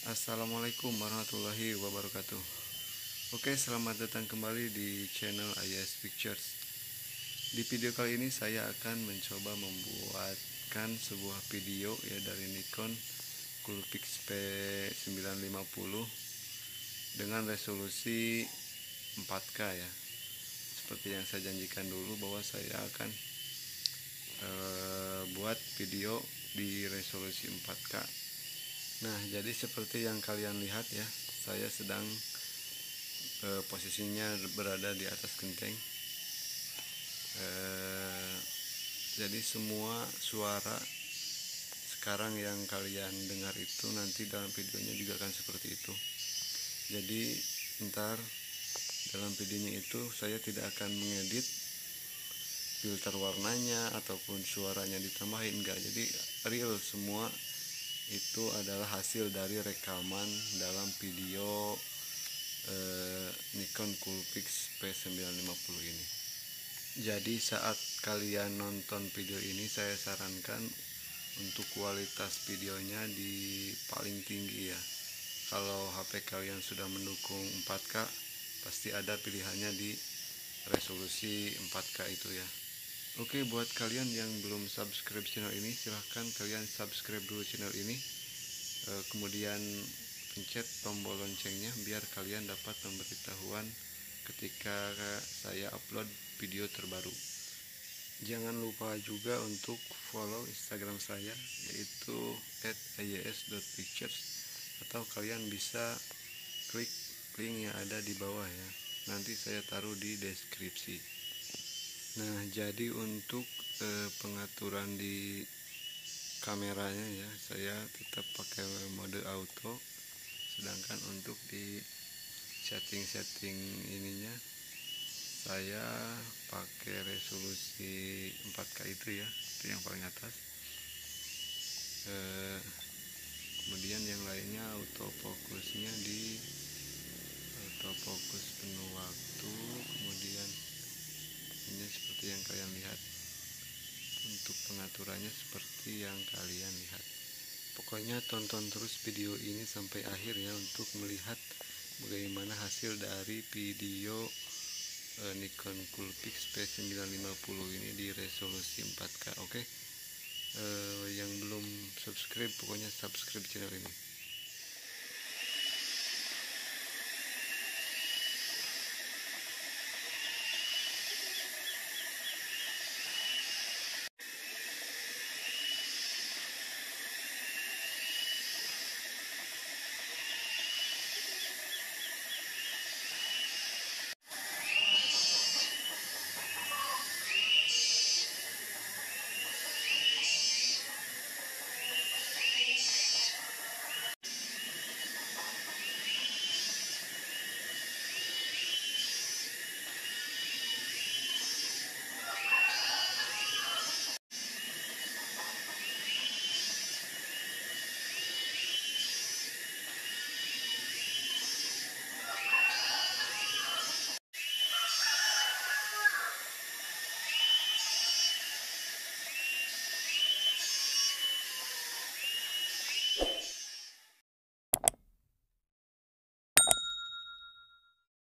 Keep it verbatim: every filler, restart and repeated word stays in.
Assalamualaikum warahmatullahi wabarakatuh. Oke, selamat datang kembali di channel I S Pictures. Di video kali ini saya akan mencoba membuatkan sebuah video ya dari Nikon Coolpix P sembilan lima nol dengan resolusi empat K ya. Seperti yang saya janjikan dulu bahwa saya akan eh, buat video di resolusi empat K. Nah, jadi seperti yang kalian lihat ya, saya sedang eh, posisinya berada di atas genteng. Eh, jadi semua suara sekarang yang kalian dengar itu nanti dalam videonya juga akan seperti itu. Jadi ntar dalam videonya itu saya tidak akan mengedit filter warnanya ataupun suaranya ditambahin, enggak. Jadi real semua itu adalah hasil dari rekaman dalam video eh, Nikon Coolpix P sembilan lima nol ini. Jadi saat kalian nonton video ini, saya sarankan untuk kualitas videonya di paling tinggi ya. Kalau H P kalian sudah mendukung empat K, pasti ada pilihannya di resolusi empat K itu ya. Oke, buat kalian yang belum subscribe channel ini, silahkan kalian subscribe dulu channel ini. E, kemudian pencet tombol loncengnya biar kalian dapat pemberitahuan ketika saya upload video terbaru. Jangan lupa juga untuk follow Instagram saya, yaitu at i s dot pictures, atau kalian bisa klik link yang ada di bawah ya. Nanti saya taruh di deskripsi. Nah, jadi untuk eh, pengaturan di kameranya ya, saya tetap pakai mode auto. Sedangkan untuk di setting-setting ininya, saya pakai resolusi empat K itu ya, itu yang paling atas. Eh, kemudian yang lainnya autofokusnya di autofokus penuh waktu. Kemudian ini seperti yang kalian lihat. Untuk pengaturannya seperti yang kalian lihat. Pokoknya tonton terus video ini sampai akhir ya untuk melihat bagaimana hasil dari video eh, Nikon Coolpix P sembilan lima nol ini di resolusi empat K. Oke, eh, yang belum subscribe pokoknya subscribe channel ini.